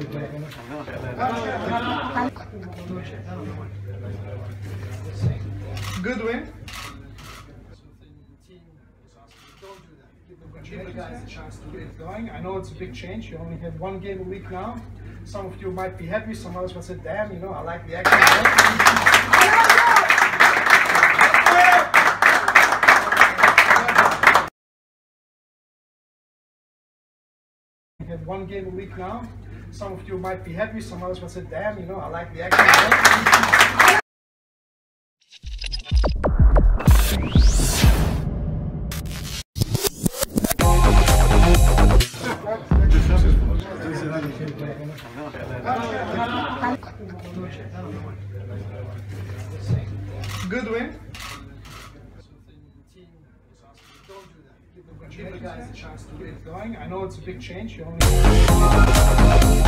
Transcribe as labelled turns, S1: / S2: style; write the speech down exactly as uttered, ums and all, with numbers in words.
S1: Good win. Give the guys a chance to get it going. I know it's a big change. You only have one game a week now. Some of you might be happy, some others will say, damn, you know, I like the action. You have one game a week now. Some of you might be happy, some others will say, damn, you know, I like the action. Good win. Give the guys a chance to get it going. I know it's a big change. You only